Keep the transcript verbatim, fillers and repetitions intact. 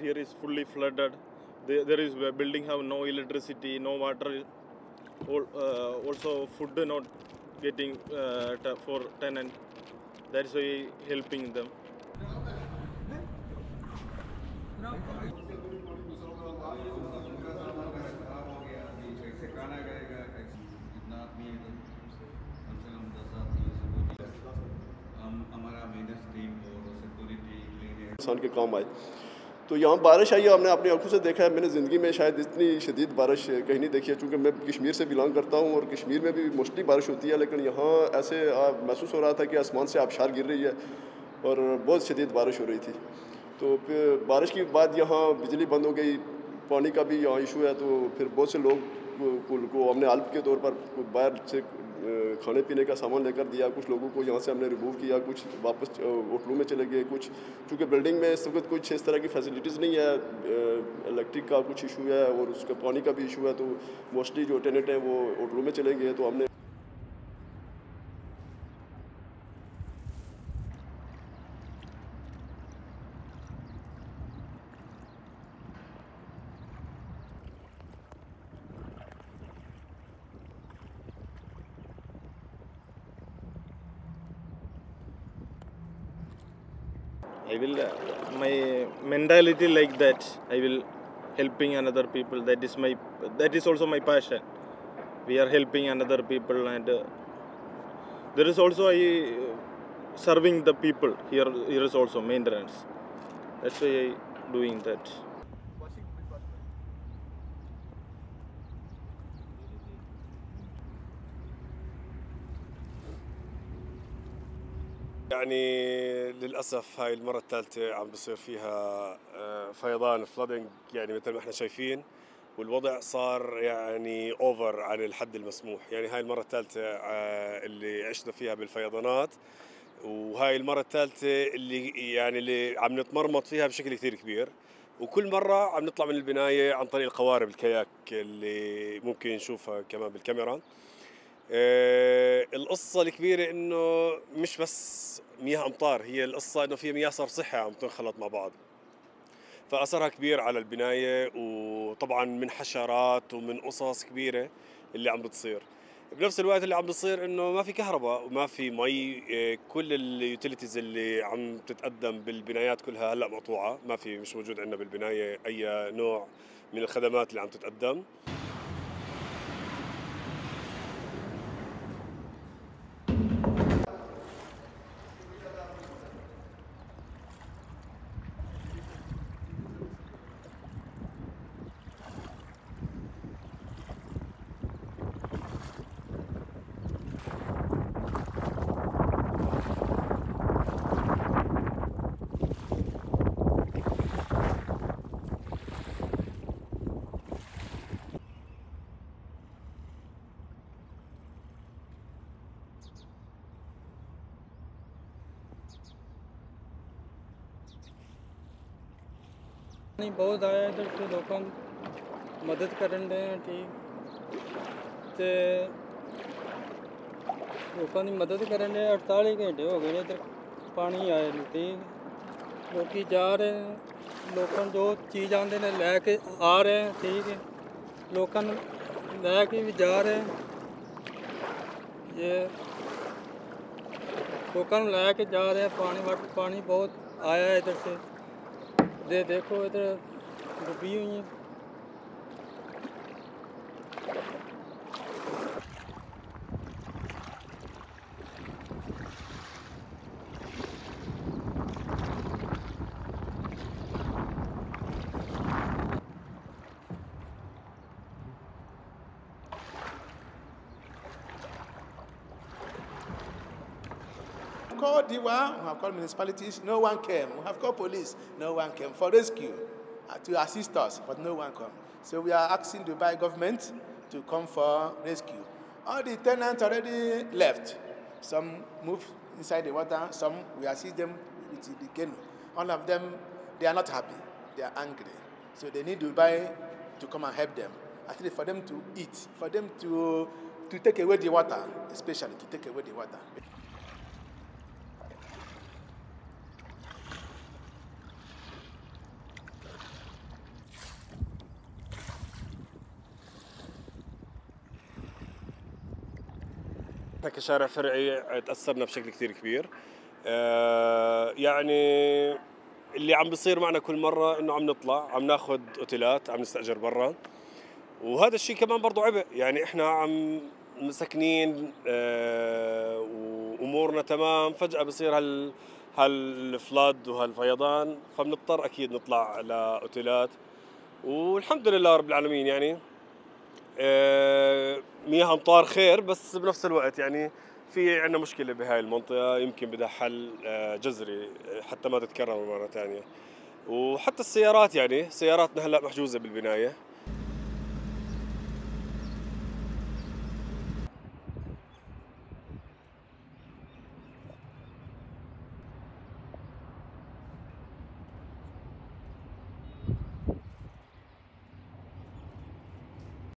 here is fully flooded. There, there is a building have no electricity, no water. Uh, also food not getting uh, for tenant. That's why helping them. इंसान के काम आए। तो यहाँ बारिश आई है, हमने अपनी आंखों से देखा है। मैंने ज़िंदगी में शायद इतनी शदीद बारिश कहीं नहीं देखी है, चूँकि मैं कश्मीर से बिलोंग करता हूँ और कश्मीर में भी मोस्टली बारिश होती है, लेकिन यहाँ ऐसे महसूस हो रहा था कि आसमान से आबशार गिर रही है और बहुत शदीद बारिश हो रही थी। तो फिर बारिश के बाद यहाँ बिजली बंद हो गई, पानी का भी यहाँ इशू है। तो फिर बहुत से लोग को, को हमने हेल्प के तौर पर बाहर से खाने पीने का सामान लेकर दिया, कुछ लोगों को यहाँ से हमने रिमूव किया, कुछ वापस होटलों में चले गए, कुछ चूँकि बिल्डिंग में इस वक्त कुछ इस तरह की फैसिलिटीज़ नहीं है, इलेक्ट्रिक का कुछ इशू है और उसका पानी का भी इशू है। तो मोस्टली जो टेनेंट हैं वो होटलों में चले गए। तो हमने I will, uh, my mentality like that, I will helping another people. That is my, that is also my passion. We are helping another people, and uh, there is also I uh, serving the people. Here, here is also maintenance. That's why I doing that. يعني للأسف هاي المرة الثالثة عم بصير فيها فيضان فلودنج، يعني مثل ما احنا شايفين، والوضع صار يعني اوفر عن الحد المسموح. يعني هاي المرة الثالثة اللي عشنا فيها بالفيضانات، وهاي المرة الثالثة اللي يعني اللي عم نتمرمط فيها بشكل كثير كبير، وكل مرة عم نطلع من البناية عن طريق القوارب الكاياك اللي ممكن نشوفها كمان بالكاميرا. آه القصة الكبيرة إنه مش بس مياه أمطار، هي القصة إنه في مياه صرصحة عم تنخلط مع بعض، فأثرها كبير على البناية، وطبعا من حشرات ومن قصص كبيرة اللي عم بتصير. بنفس الوقت اللي عم بتصير إنه ما في كهرباء وما في مي، آه كل اليوتيليتيز اللي عم تتقدم بالبنايات كلها هلأ مقطوعة، ما في مش موجود عندنا بالبناية أي نوع من الخدمات اللي عم تتقدم. नहीं बहुत आया इधर से लोगों मदद करन दे ठीक ते लोगों की मदद करन दे। अड़तालीस घंटे हो गए इधर पानी आए ठीक, लोग जा रहे हैं, लोगों जो चीज़ आते ने लैके आ रहे हैं ठीक है, लोगों लैके भी जा रहे हैं, ये लोगों लैके जा रहे हैं। पानी पानी बहुत आया है इधर से, दे देखो इधर डूबी हुई हैं। We have called D W A, we have called municipalities, no one came. We have called police, no one came for rescue, uh, to assist us, but no one came. So we are asking the Dubai government to come for rescue. All the tenants already left. Some moved inside the water, some we assist them with the canoe. All of them, they are not happy, they are angry. So they need Dubai to come and help them, at least for them to eat, for them to, to take away the water, especially to take away the water. احنا كشارع فرعي تاثرنا بشكل كثير كبير. آه يعني اللي عم بيصير معنا كل مره انه عم نطلع عم ناخذ اوتيلات، عم نستاجر برا، وهذا الشيء كمان برضه عبء. يعني احنا عم مسكنين آه وامورنا تمام، فجاه بصير هال هالفلاد وهالفيضان، فبنضطر اكيد نطلع لاوتيلات. والحمد لله رب العالمين يعني آه مياه امطار خير، بس بنفس الوقت يعني في عندنا مشكله بهاي المنطقه يمكن بدها حل آه جذري حتى ما تتكرر مره ثانيه. وحتى السيارات يعني سياراتنا هلا محجوزه بالبنايه،